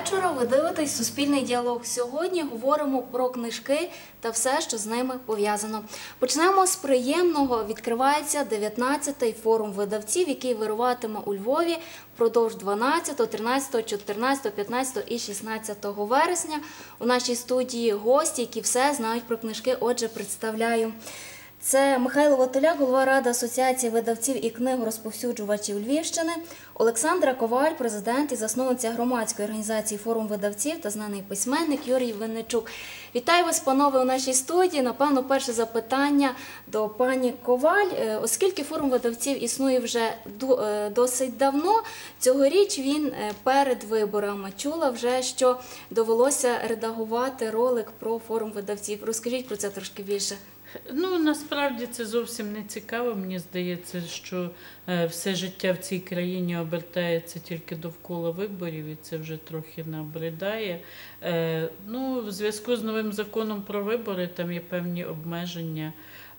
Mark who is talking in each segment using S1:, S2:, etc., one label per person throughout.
S1: вечора. Ви дивитесь «Суспільний діалог». Сьогодні говоримо про книжки та все, що з ними пов'язано. Почнемо з приємного. Відкривається 19-й форум видавців, який вируватиме у Львові впродовж 12, 13, 14, 15 і 16 вересня. У нашій студії гості, які все знають про книжки. Отже, представляю. Це Михайло Ватуляк, голова Ради Асоціації видавців і книгорозповсюджувачів Львівщини, Олександра Коваль, президент і засновниця громадської організації «Форум видавців» та знаний письменник Юрій Винничук. Вітаю вас, панове, у нашій студії. Напевно, перше запитання до пані Коваль. Оскільки «Форум видавців» існує вже досить давно, цьогоріч він перед виборами. Чула вже, що довелося редагувати ролик про «Форум видавців». Розкажіть про це трошки більше.
S2: Ну, насправді це зовсім не цікаво. Мені здається, що все життя в цій країні обертається тільки довкола виборів, і це вже трохи набридає. Ну, в зв'язку з новим законом про вибори там є певні обмеження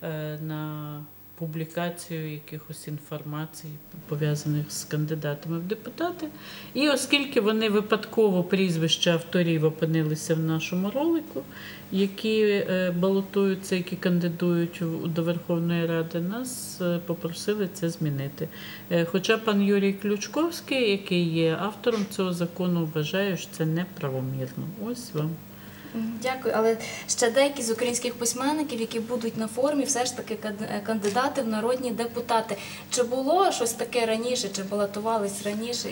S2: на публікацію якихось інформацій, пов'язаних з кандидатами в депутати. І оскільки вони випадково прізвища авторів опинилися в нашому ролику, які балотуються, які кандидують до Верховної Ради, нас попросили це змінити. Хоча пан Юрій Ключковський, який є автором цього закону, вважає, що це неправомірно. Ось вам.
S1: Дякую. Але ще деякі з українських письменників, які будуть на форумі, все ж таки кандидати в народні депутати. Чи було щось таке раніше, чи балотувались раніше?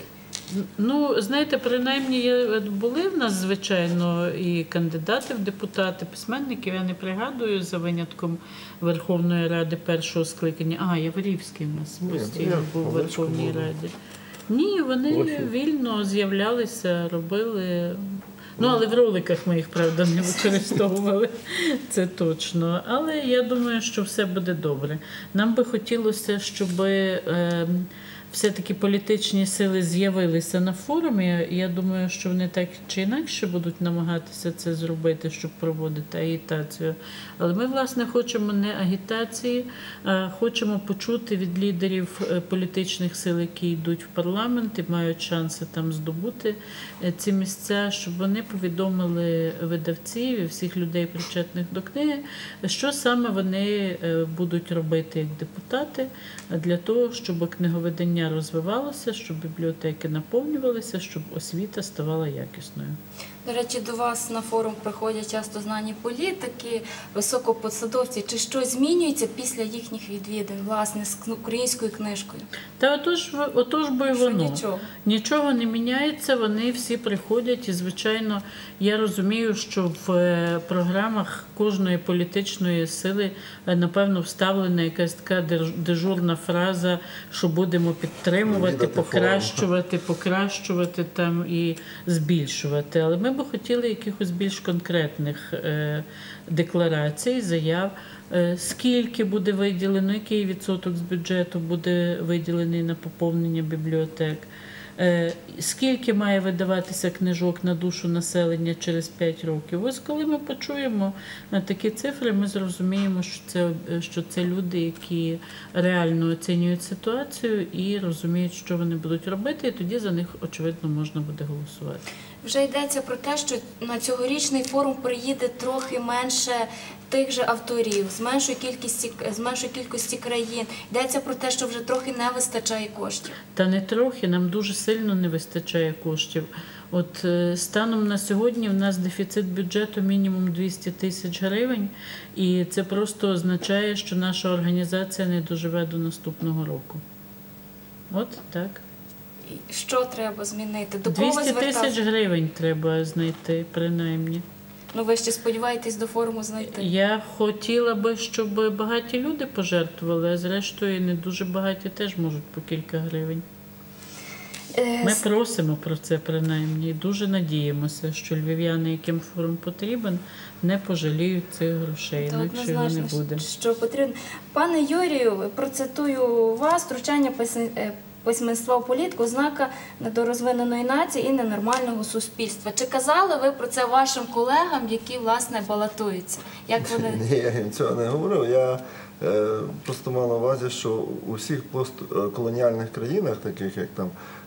S2: Ну, знаєте, принаймні були в нас, звичайно, і кандидати в депутати, письменників. Я не пригадую, за винятком Верховної Ради першого скликання. Яворівський в нас постійно був у Верховній Раді. Ні, вони вільно з'являлися, робили. Ну, але в роликах ми їх, правда, не використовували, це точно. Але я думаю, що все буде добре. Нам би хотілося, щоб все-таки політичні сили з'явилися на форумі. Я думаю, що вони так чи інакше будуть намагатися це зробити, щоб проводити агітацію. Але ми, власне, хочемо не агітації, а хочемо почути від лідерів політичних сил, які йдуть в парламент і мають шанси там здобути ці місця, щоб вони повідомили видавців і всіх людей, причетних до книги, що саме вони будуть робити як депутати для того, щоб книговидання розвивалося, щоб бібліотеки наповнювалися, щоб освіта ставала якісною.
S1: До речі, до вас на форум приходять часто знані політики, високопосадовці. Чи щось змінюється після їхніх відвідин, власне, з українською книжкою?
S2: Та отож бо й воно.
S1: Нічого?
S2: Нічого не міняється, вони всі приходять і, звичайно, я розумію, що в програмах кожної політичної сили, напевно, вставлена якась така дежурна фраза, що будемо підтримувати, покращувати там і збільшувати. Але ми б хотіли якихось більш конкретних декларацій, заяв, скільки буде виділено, який відсоток з бюджету буде виділений на поповнення бібліотек, скільки має видаватися книжок на душу населення через 5 років. Ось коли ми почуємо такі цифри, ми зрозуміємо, що це люди, які реально оцінюють ситуацію і розуміють, що вони будуть робити, і тоді за них, очевидно, можна буде голосувати.
S1: Вже йдеться про те, що на цьогорічний форум приїде трохи менше тих же авторів, з меншої кількості країн. Йдеться про те, що вже трохи не вистачає коштів.
S2: Та не трохи, нам дуже сильно не вистачає коштів. От станом на сьогодні в нас дефіцит бюджету мінімум 200 тисяч гривень, і це просто означає, що наша організація не доживе до наступного року. От так.
S1: Що треба змінити? До кого
S2: 200 тисяч гривень треба знайти, принаймні.
S1: Ну, ви ще сподіваєтесь до форуму знайти?
S2: Я хотіла би, щоб багаті люди пожертвували, а зрештою не дуже багаті теж можуть по кілька гривень. Ми просимо про це, принаймні, і дуже надіємося, що львів'яни, яким форум потрібен, не пожаліють цих грошей, інакше його не буде.
S1: Що потрібно. Пане Юрію, процитую вас, втручання письменства у політику – ознака недорозвиненої нації і ненормального суспільства. Чи казали ви про це вашим колегам, які, власне, балотуються?
S3: Ні, я цього не говорив. Я просто мав на увазі, що у всіх постколоніальних країнах, таких як там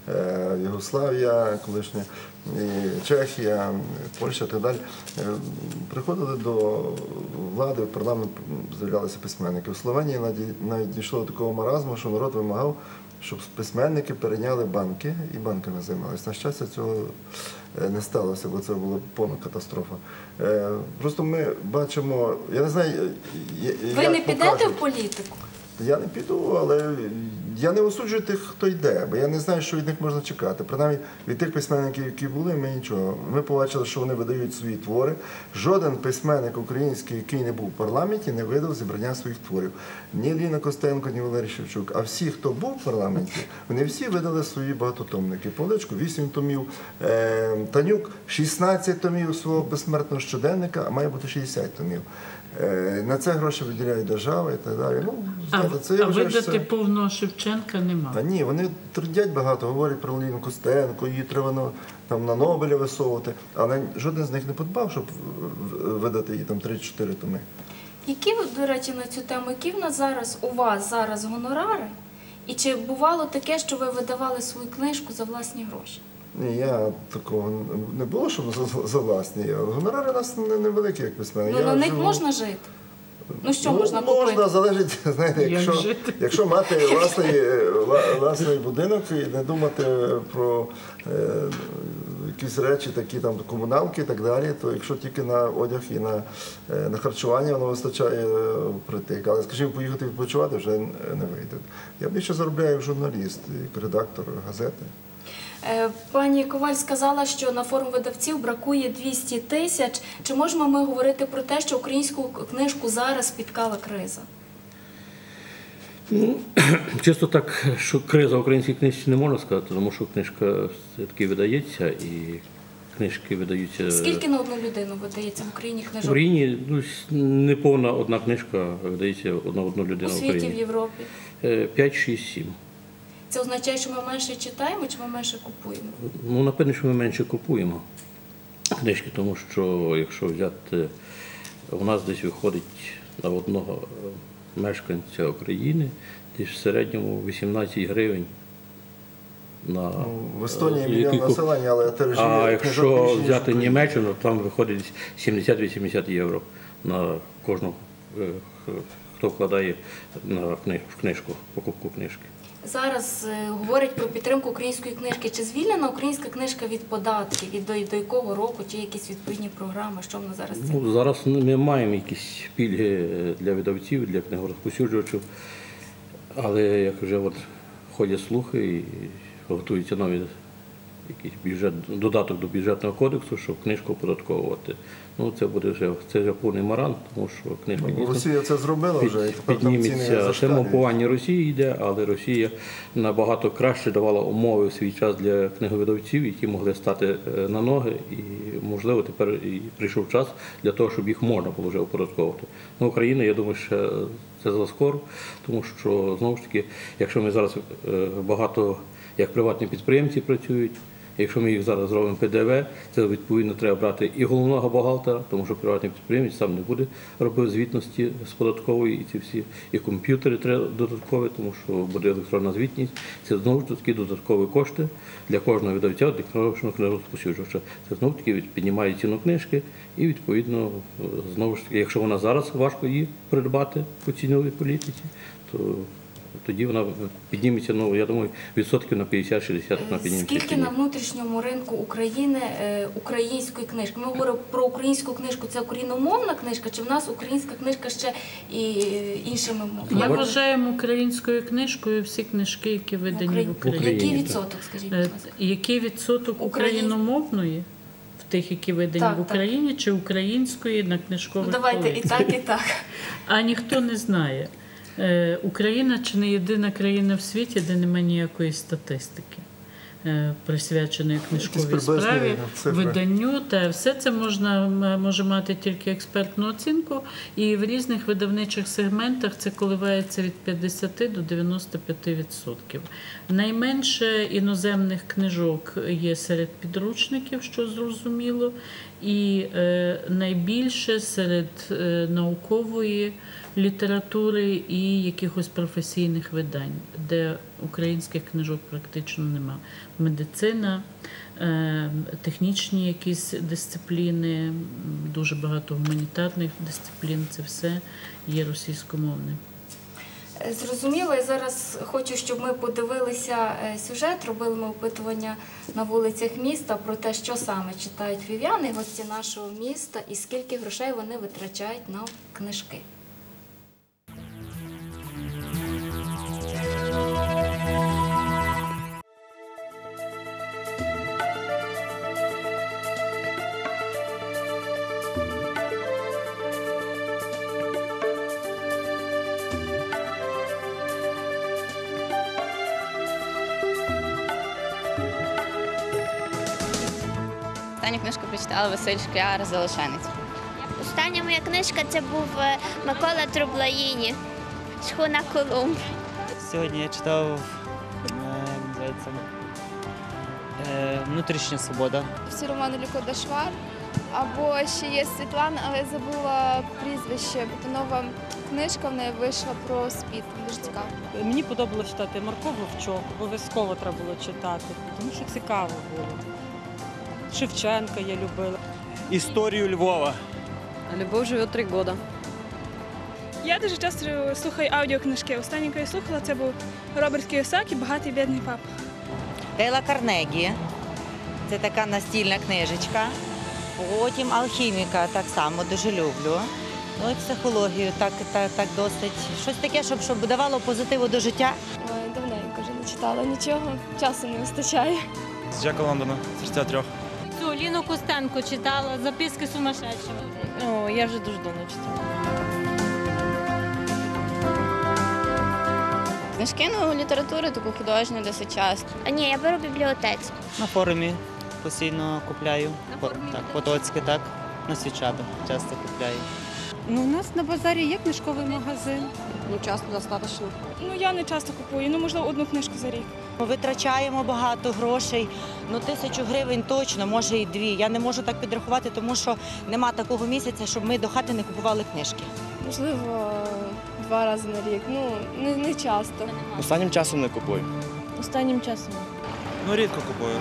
S3: Югославія, колишня і Чехія, Польща і так далі, приходили до влади, в парламент з'являлися письменники. У Словенії навіть дійшло до такого маразму, що народ вимагав, щоб письменники перейняли банки і банками займалися. На щастя, цього не сталося, бо це була повна катастрофа. Просто ми бачимо, я не знаю,
S1: Ви
S3: як
S1: не підете
S3: покажуть.
S1: в політику?
S3: Я не піду, але я не осуджую тих, хто йде, бо я не знаю, що від них можна чекати. Принаймні, від тих письменників, які були, ми нічого. Ми побачили, що вони видають свої твори. Жоден письменник український, який не був в парламенті, не видав зібрання своїх творів. Ні Ліна Костенко, ні Валерій Шевчук. А всі, хто був в парламенті, вони всі видали свої багатотомники. Павличко 8 томів, Танюк 16 томів свого безсмертного щоденника, а має бути 60 томів. На це гроші виділяє держава і так далі. Ну, знаєте, це я
S2: А
S3: вважаю, що
S2: видати
S3: це...
S2: повного Шевченка нема.
S3: Та ні, вони трудять багато, говорять про Ліну Костенко, її треба там, на Нобеля висовувати, але жоден з них не подбав, щоб видати її там 3-4 томи.
S1: Які, до речі, на цю тему, які в нас зараз, у вас зараз гонорари? І чи бувало таке, що ви видавали свою книжку за власні гроші?
S3: Ні, я такого не було, щоб за власні. Гонорари у нас невеликі, як письменник.
S1: Ну, на них можна жити? Ну, що можна купити?
S3: Можна, залежить, знаєте, якщо мати власний будинок і не думати про якісь речі, такі там комуналки і так далі, то якщо тільки на одяг і на харчування, воно вистачає притик. Але, скажімо, поїхати відпочивати вже не вийде. Я більше заробляю як журналіст, як редактор газети.
S1: Пані Коваль сказала, що на форум видавців бракує 200 тисяч. Чи можемо ми говорити про те, що українську книжку зараз спіткала криза?
S4: Ну, чисто так, що криза в українській книжці не можна сказати, тому що книжка все-таки видається і книжки видаються.
S1: Скільки на одну людину видається в Україні
S4: В
S1: книжок?
S4: Україні не повна одна книжка видається на одну людину
S1: У
S4: в
S1: світі, в
S4: Україні.
S1: Європі?
S4: 5, 6, 7.
S1: Це означає, що ми менше читаємо чи ми менше купуємо?
S4: Ну, напевно, що ми менше купуємо книжки, тому що якщо взяти, у нас десь виходить на одного мешканця України десь в середньому 18 гривень.
S3: В Естонії мільйон населення, але тиражі
S4: А
S3: книжок
S4: якщо
S3: більше, ніж в
S4: взяти
S3: Україні.
S4: Німеччину, там виходить 70-80 євро на кожного, хто вкладає в книжку, покупку книжки.
S1: Зараз говорять про підтримку української книжки. Чи звільнена українська книжка від податків? До якого року? Чи якісь відповідні програми? Що вона зараз це?
S4: Ну, зараз ми маємо якісь пільги для видавців, для книгорозпосюджувачів, але як вже ходять слухи і готуються нові якийсь додаток до бюджетного кодексу, щоб книжку оподатковувати. Ну, це вже повний маран, тому що книжка
S3: Ну, Росія це зробила вже, і тепер там ціни
S4: підніметься. Це
S3: зашкалюють.
S4: мовпування Росії йде, але Росія набагато краще давала умови в свій час для книговидавців, які могли стати на ноги, і, можливо, тепер і прийшов час для того, щоб їх можна було вже оподатковувати. Ну, Україна, я думаю, ще це заскоро, тому що, знову ж таки, якщо ми зараз багато, як приватні підприємці працюють, якщо ми їх зараз зробимо ПДВ, це відповідно треба брати і головного бухгалтера, тому що приватний підприємець сам не буде робити звітності з податкової, і ці всі, і комп'ютери треба додаткові, тому що буде електронна звітність. Це знову ж таки додаткові кошти для кожного видавця, для кожного книгорозпосюджувача. Це знову ж таки піднімає ціну книжки, і відповідно, знову ж таки, якщо вона зараз важко її придбати по ціновій політиці, то тоді вона підніметься, ну, я думаю, відсотків на 50-60 вона підніметься.
S1: Скільки на внутрішньому ринку України української книжки? Ми говоримо про українську книжку, це україномовна книжка, чи в нас українська книжка ще і іншими мовами?
S2: Я вважаю українською книжкою всі книжки, які видані в Україні.
S1: Який відсоток, скажіть, будь ласка?
S2: Який відсоток україномовної в тих, які видані
S1: Так,
S2: в Україні, чи української на книжкових
S1: Давайте і
S2: полицях?
S1: так, і так.
S2: А ніхто не знає. Україна чи не єдина країна в світі, де немає ніякої статистики, присвяченої книжковій справі, виданню. Та все це може мати тільки експертну оцінку, і в різних видавничих сегментах це коливається від 50 до 95%. Найменше іноземних книжок є серед підручників, що зрозуміло, і найбільше серед наукової літератури і якихось професійних видань, де українських книжок практично нема. Медицина, технічні якісь дисципліни, дуже багато гуманітарних дисциплін, це все є російськомовне.
S1: Зрозуміло, я зараз хочу, щоб ми подивилися сюжет. Робили ми опитування на вулицях міста про те, що саме читають львів'яни, гості нашого міста, і скільки грошей вони витрачають на книжки.
S5: Останню книжку прочитала Василь Шкляр «Залишенець».
S6: Остання моя книжка це був Микола Трублаїні «Шхуна Колумб».
S7: Сьогодні я читав називається, «Внутрішня свобода».
S8: Всі романи Люко Дашвар, або ще є Світлана, але я забула прізвище, бо то нова книжка в неї вийшла про СПІД, дуже цікаво.
S9: Мені подобалося читати Марко Вовчок, обов'язково треба було читати, тому що цікаво було. Шевченка я любила.
S7: Історію Львова.
S9: Любов живе 3 роки.
S8: Я дуже часто слухаю аудіокнижки. Останнє, яку я слухала, це був Роберт Кійосакі «Багатий бідний папа».
S10: Дейла Карнегі. Це така настільна книжечка. Потім алхіміка так само дуже люблю. Ну і психологію так досить. Щось таке, щоб давало позитиву до життя.
S8: Ой, давненько вже не читала нічого, часу не вистачає.
S7: З Джека Лондона, «Серця трьох».
S11: Цю Ліну Костенко читала «Записки сумасшедшого».
S9: О, я вже дуже давно читала.
S5: Книжки, літературу таку художню досить часто.
S6: А ні, я беру в бібліотеці.
S7: На форумі постійно купляю.
S11: форумі
S7: Потоцьке, так. На Свічатах часто купляю.
S9: Ну, у нас на базарі є книжковий магазин.
S11: Ну, часто достатньо.
S8: Я не часто купую, можливо, одну книжку за рік.
S10: Ми витрачаємо багато грошей, 1000 гривень точно, може і 2. Я не можу так підрахувати, тому що нема такого місяця, щоб ми до хати не купували книжки.
S8: Можливо, 2 рази на рік, не часто.
S7: Останнім часом не купую.
S9: Останнім часом.
S7: Рідко купую.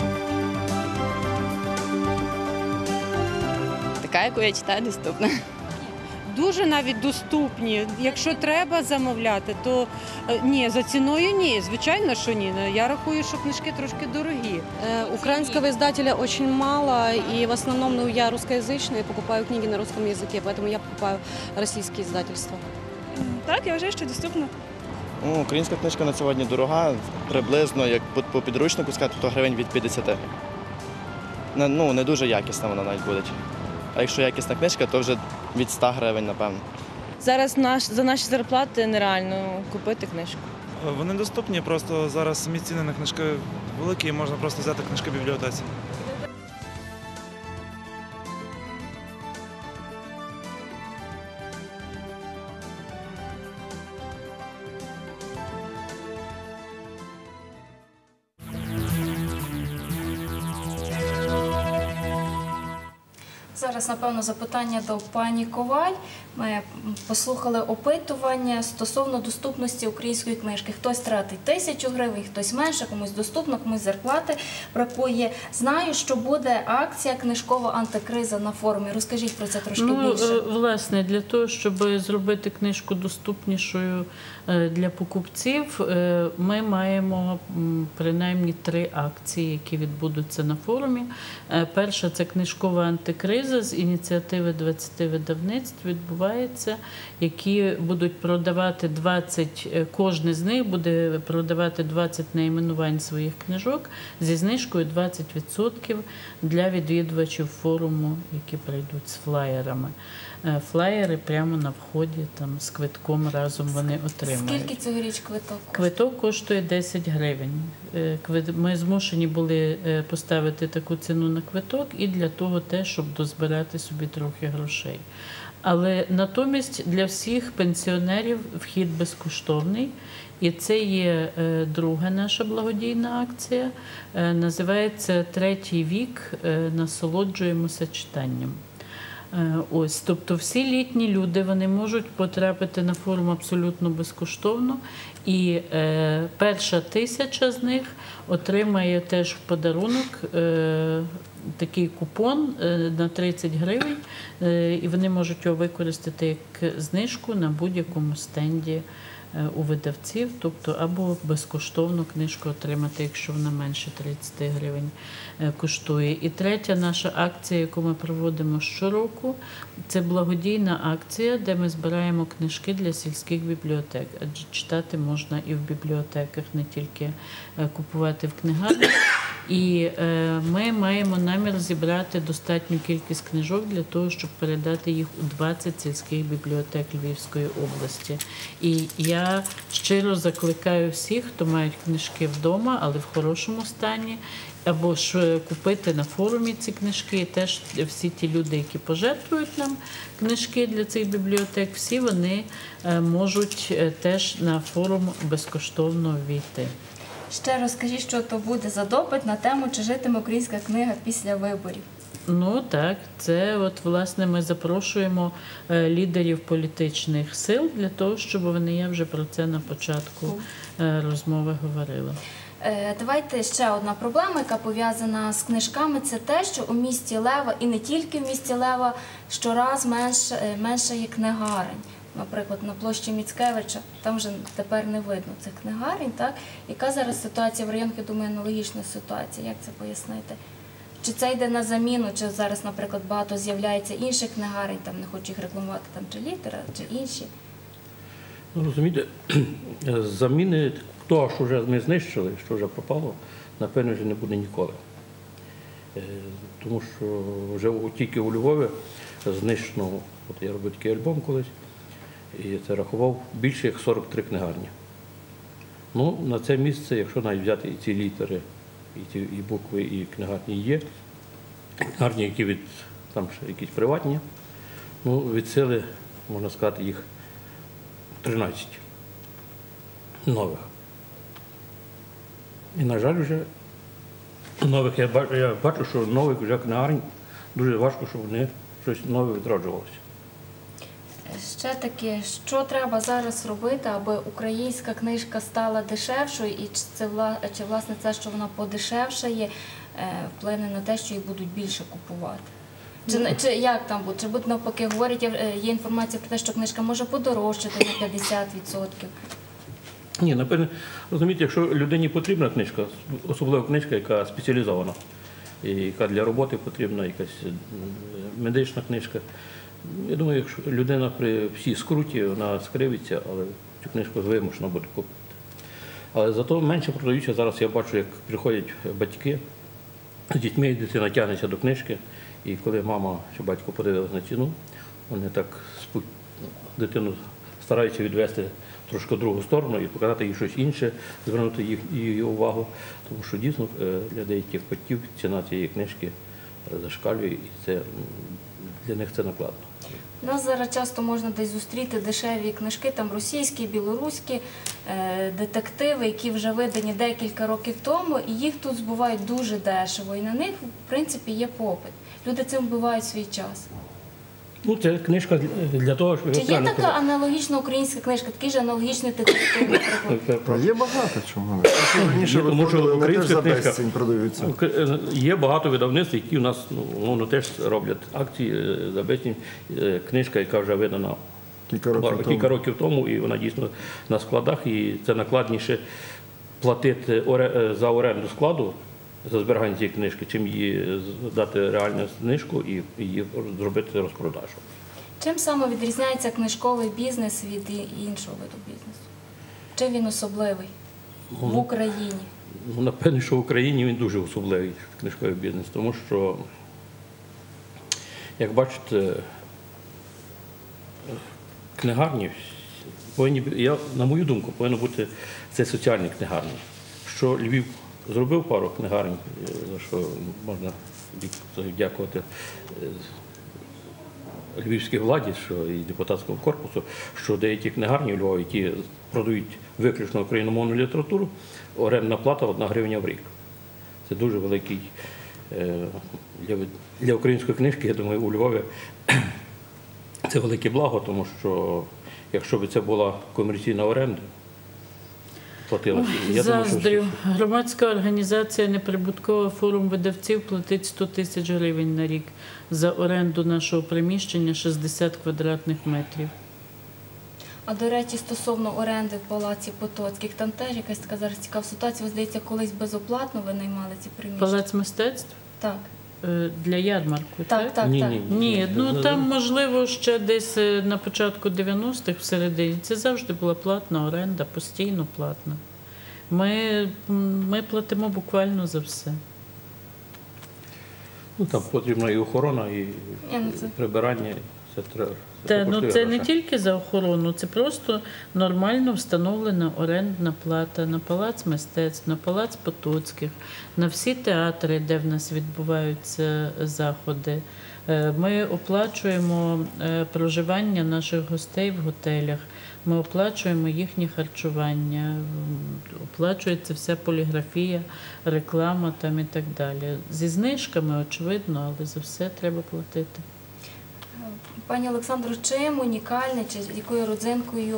S5: Така, яку я читаю, доступна.
S9: Дуже навіть доступні. Якщо треба замовляти, то ні, за ціною ні. Звичайно, що ні. Я рахую, що книжки трошки дорогі.
S11: Украинского издателя очень мало, и в основном я русскоязычная, покупаю книги на русском языке, поэтому я покупаю российские издательства.
S8: Так, я вважаю, що доступно.
S7: Українська книжка на сьогодні дорога, приблизно, як по підручнику сказати, то гривень від 50. Не дуже якісна вона навіть буде. А якщо якісна книжка, то вже від 100 гривень, напевно.
S9: Зараз за наші зарплати нереально купити книжку.
S12: Вони доступні, просто зараз самі ціни на книжки великі, і можна просто взяти книжки в бібліотеці.
S1: Зараз, напевно, запитання до пані Коваль. Ми послухали опитування стосовно доступності української книжки. Хтось тратить 1000 гривень, хтось менше, комусь доступно, комусь зарплати бракує. Знаю, що буде акція «Книжкова антикриза» на форумі. Розкажіть про це трошки більше.
S2: Власне, для того, щоб зробити книжку доступнішою для покупців, ми маємо принаймні 3 акції, які відбудуться на форумі. Перша – це «Книжкова антикриза» з ініціативи 20 видавництв відбувається, які будуть продавати 20, кожне з них буде продавати 20 найменувань своїх книжок зі знижкою 20% для відвідувачів форуму, які прийдуть з флаєрами. Флаєри прямо на вході, там з квитком разом вони отримають.
S1: Скільки цьогоріч квиток коштує?
S2: Квиток коштує 10 гривень. Ми змушені були поставити таку ціну на квиток і для того теж, щоб дозбирати собі трохи грошей. Але натомість для всіх пенсіонерів вхід безкоштовний. І це є друга наша благодійна акція. Називається «Третій вік. Насолоджуємося читанням». Ось, тобто всі літні люди вони можуть потрапити на форум абсолютно безкоштовно, і перша 1000 з них отримає теж в подарунок такий купон на 30 гривень, і вони можуть його використати як знижку на будь-якому стенді у видавців, тобто або безкоштовну книжку отримати, якщо вона менше 30 гривень коштує. І третя наша акція, яку ми проводимо щороку, це благодійна акція, де ми збираємо книжки для сільських бібліотек. Адже читати можна і в бібліотеках, не тільки купувати в книгарнях. І ми маємо намір зібрати достатню кількість книжок для того, щоб передати їх у 20 сільських бібліотек Львівської області. І я щиро закликаю всіх, хто мають книжки вдома, але в хорошому стані, або ж купити на форумі ці книжки. І теж всі ті люди, які пожертвують нам книжки для цих бібліотек, всі вони можуть теж на форум безкоштовно ввійти.
S1: Ще розкажіть, що то буде за допит на тему «Чи житиме українська книга після виборів?»
S2: Ну так, це от власне ми запрошуємо лідерів політичних сил для того, щоб вони, я вже про це на початку розмови говорила.
S1: Давайте ще одна проблема, яка пов'язана з книжками, це те, що у місті Лева, і не тільки в місті Лева, щораз менше є книгарень. Наприклад, на площі Міцкевича, там вже тепер не видно цих книгарень, так? Яка зараз ситуація в районах, я думаю, аналогічна ситуація, як це пояснити? Чи це йде на заміну, чи зараз, наприклад, багато з'являється інших книгарень, там не хочу їх рекламувати, там чи Літера, чи інші?
S4: Ну, розумієте, заміни того, що вже ми знищили, що вже пропало, напевно, вже не буде ніколи. Тому що вже тільки у Львові знищено, от я робив такий альбом колись, і це рахував більше як 43 книгарні. Ну, на це місце, якщо навіть взяти і ці літери, і букви, і книгарні є, книгарні, які там ще якісь приватні, ну, від сили, можна сказати, їх 13 нових. І, на жаль, вже нових, я бачу, що нових вже книгарень дуже важко, щоб вони щось нове відроджувалося.
S1: Ще таке, що треба зараз робити, аби українська книжка стала дешевшою, і чи власне це, що вона подешевшає, вплине на те, що її будуть більше купувати? Чи як там буде? Чи буде навпаки, говорять, є інформація про те, що книжка може подорожчати на 50%?
S4: Ні, напевно, розумієте, якщо людині потрібна книжка, особливо книжка, яка спеціалізована, і яка для роботи потрібна, якась медична книжка, я думаю, якщо людина при всій скруті, вона скривиться, але цю книжку вимушено буде купити. Але зато менше продаються. Зараз я бачу, як приходять батьки з дітьми, і дитина тягнеться до книжки, і коли мама чи батько подивилися на ціну, вони так дитину стараються відвести трошки в другу сторону і показати їй щось інше, звернути її увагу, тому що дійсно для деяких батьків ціна цієї книжки зашкалює, і це, для них це накладно.
S1: Нас зараз часто можна десь зустріти дешеві книжки, там російські, білоруські, детективи, які вже видані декілька років тому, і їх тут збувають дуже дешево, і на них, в принципі, є попит. Люди цим вбивають свій час.
S4: Ну, це книжка для того, щоб...
S1: Чи є така аналогічна українська книжка, такий же аналогічний детектив, наприклад?
S3: Є багато чого.
S4: Тому що українська книжка
S3: продаються.
S4: Є багато видавництв, які у нас теж роблять акції за безцінь. Книжка, яка вже видана кілька років тому, і вона дійсно на складах, і це накладніше платити за оренду складу, за зберігання цієї книжки, чим її дати реальну книжку і її зробити розпродажу.
S1: Чим саме відрізняється книжковий бізнес від іншого виду бізнесу? Чим він особливий в Україні?
S4: Ну, напевно, що в Україні він дуже особливий, книжковий бізнес, тому що, як бачите, книгарні повинні, на мою думку, повинні бути це соціальні книгарні. Що Львів зробив пару книгарень, за що можна дякувати львівській владі, що і депутатському корпусу, що деякі книгарні у Львові, які продають виключно україномовну літературу, орендна плата 1 гривня в рік. Це дуже великий для української книжки, я думаю, у Львові це велике благо, тому що якщо б це була комерційна оренда, платилася.
S2: Заздрю. Громадська організація «Неприбуткова форум видавців» платить 100 тисяч гривень на рік за оренду нашого приміщення 60 квадратних метрів.
S1: А до речі, стосовно оренди в Палаці Потоцьких, там теж якась така зараз цікава ситуація. Ви, здається, колись безоплатно ви наймали ці приміщення?
S2: Палац мистецтв?
S1: Так.
S2: Для ярмарку,
S1: Так, так,
S4: Ні,
S1: так.
S4: ні.
S2: Ні, ну там, можливо, ще десь на початку 90-х всередині. Це завжди була платна оренда, постійно платна. Ми платимо буквально за все.
S4: Ну, там потрібна і охорона, і
S1: Це-
S4: прибирання. Це треба.
S2: Це не тільки за охорону, це просто нормально встановлена орендна плата на Палац мистецтв, на Палац Потоцьких, на всі театри, де в нас відбуваються заходи. Ми оплачуємо проживання наших гостей в готелях, ми оплачуємо їхнє харчування, оплачується вся поліграфія, реклама там і так далі. Зі знижками, очевидно, але за все треба платити.
S1: Пані Олександро, чим унікальне, чи якою родзинкою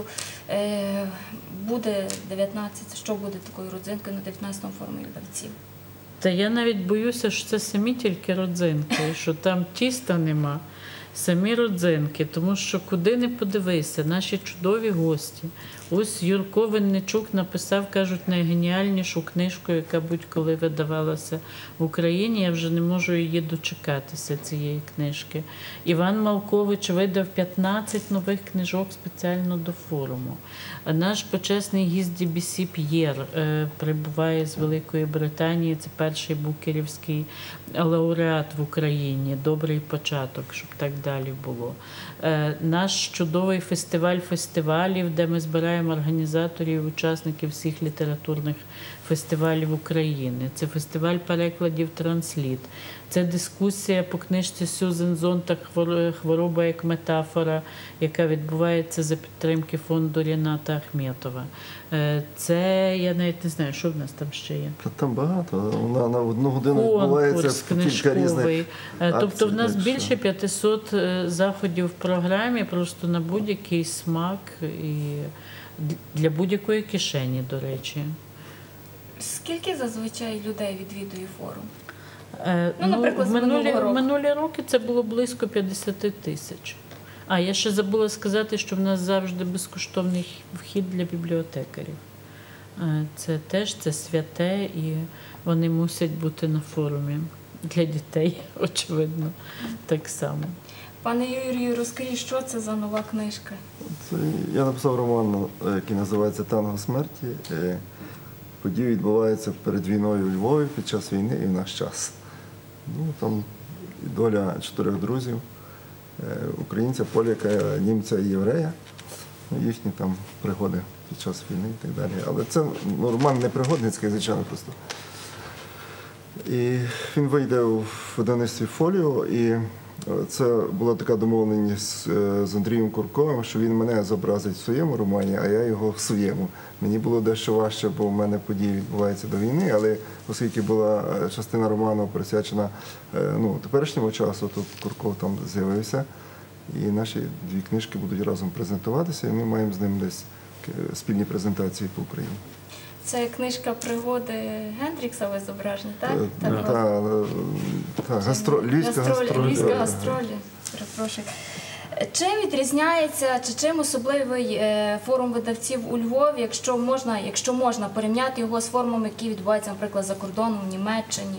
S1: буде 19, що буде такою родзинкою на 19-му форумі видавців?
S2: Та я навіть боюся, що це самі тільки родзинки, що там тіста нема, самі родзинки, тому що куди не подивися, наші чудові гості. Ось Юрко Винничук написав, кажуть, найгеніальнішу книжку, яка будь-коли видавалася в Україні. Я вже не можу її дочекатися, цієї книжки. Іван Малкович видав 15 нових книжок спеціально до форуму. А наш почесний гість BBC П'єр прибуває з Великої Британії. Це перший букерівський лауреат в Україні. Добрий початок, щоб так далі було. Наш чудовий фестиваль фестивалів, де ми збираємо організаторів і учасників всіх літературних фестивалів України. Це фестиваль перекладів «Трансліт». Це дискусія по книжці Сюзен Зонтаг «Хвороба як метафора», яка відбувається за підтримки фонду Ріната Ахметова. Це, я навіть не знаю, що в нас там ще є.
S3: Там багато. Вона на одну годину відбувається
S2: Конкурс
S3: кілька різних
S2: книжковий. Тобто в нас
S3: акцій, так
S2: більше
S3: що.
S2: 500 заходів в програмі, просто на будь-який смак і для будь-якої кишені, до речі.
S1: Скільки зазвичай людей відвідує форум?
S2: Наприклад,
S1: з минулого року.
S2: минулі роки це було близько 50 тисяч. А я ще забула сказати, що в нас завжди безкоштовний вхід для бібліотекарів. Це теж це святе, і вони мусять бути на форумі. Для дітей, очевидно, так само.
S1: Пане Юрію, розкажіть, що це за нова книжка?
S3: Я написав роман, який називається «Танго смерті». Події відбуваються перед війною у Львові, під час війни і в наш час. Там доля 4 друзів, українця, поляка, німця і єврея, їхні там пригоди під час війни і так далі. Але це роман не пригодницький, звичайно, просто. І він вийде в видавництві «Фоліо», і це була така домовленість з Андрієм Курковим, що він мене зобразить в своєму романі, а я його в своєму. Мені було дещо важче, бо в мене події відбуваються до війни, але оскільки була частина роману присвячена теперішньому часу, то Курков там з'явився, і наші дві книжки будуть разом презентуватися, і ми маємо з ним десь спільні презентації по Україні.
S1: Це книжка «Пригоди Гендрікса» ви зображені, так?
S3: Львівська гастроль.
S1: Львівська гастроль, перепрошую. Чим відрізняється, чи чим особливий форум видавців у Львові, якщо можна порівняти його з форумом, який відбувається, наприклад, за кордоном, в Німеччині?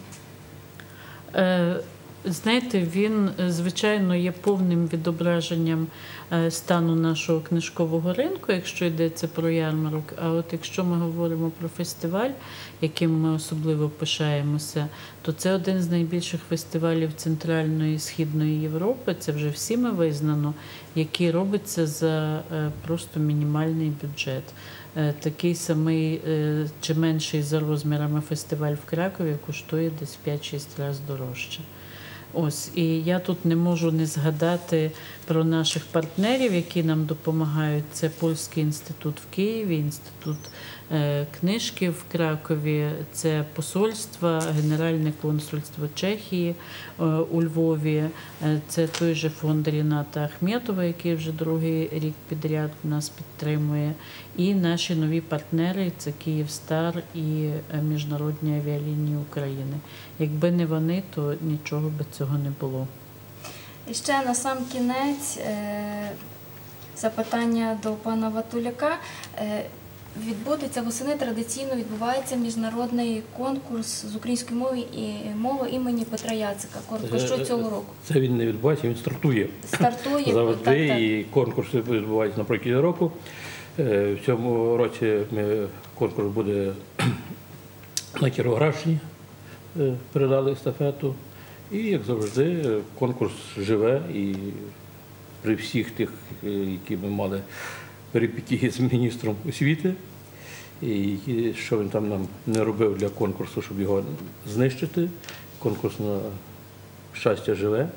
S2: Знаєте, він, звичайно, є повним відображенням стану нашого книжкового ринку, якщо йдеться про ярмарок. А от якщо ми говоримо про фестиваль, яким ми особливо пишаємося, то це один з найбільших фестивалів Центральної і Східної Європи, це вже всіми визнано, який робиться за просто мінімальний бюджет. Такий самий чи менший за розмірами фестиваль в Кракові коштує десь 5-6 разів дорожче. Ось, і я тут не можу не згадати про наших партнерів, які нам допомагають. Це Польський інститут в Києві, інститут книжки в Кракові, це посольство, Генеральне консульство Чехії у Львові, це той же фонд Ріната Ахметова, який вже другий рік підряд нас підтримує, і наші нові партнери – це Київстар і Міжнародні авіалінії України. Якби не вони, то нічого би цього не було.
S1: І ще на сам кінець запитання до пана Ватуляка. Відбудеться восени, традиційно відбувається міжнародний конкурс з української мови імені Петра Яцика. Коротко, що цього року?
S4: Це він не відбувається, він стартує.
S1: Стартує
S4: Завжди,
S1: так.
S4: і конкурси відбуваються наприкінці року. В цьому році конкурс буде на Кіровоградщині, передали естафету. І, як завжди, конкурс живе, і при всіх тих, які ми мали перипетії з міністром освіти, і що він там нам не робив для конкурсу, щоб його знищити. Конкурс на щастя живе,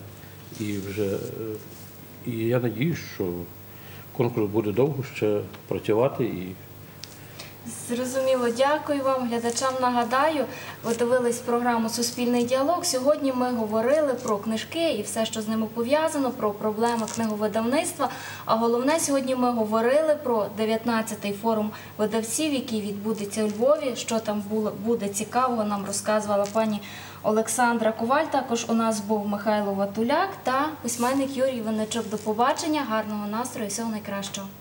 S4: і я надіюсь, що конкурс буде довго ще працювати.
S1: Зрозуміло, дякую вам. Глядачам нагадаю, ви дивились програму «Суспільний діалог». Сьогодні ми говорили про книжки і все, що з ними пов'язано, про проблеми книговидавництва. А головне, сьогодні ми говорили про 19-й форум видавців, який відбудеться у Львові. Що там буде цікавого, нам розказувала пані Олександра Коваль. Також у нас був Михайло Ватуляк та письменник Юрій Винничук. До побачення, гарного настрою і всього найкращого.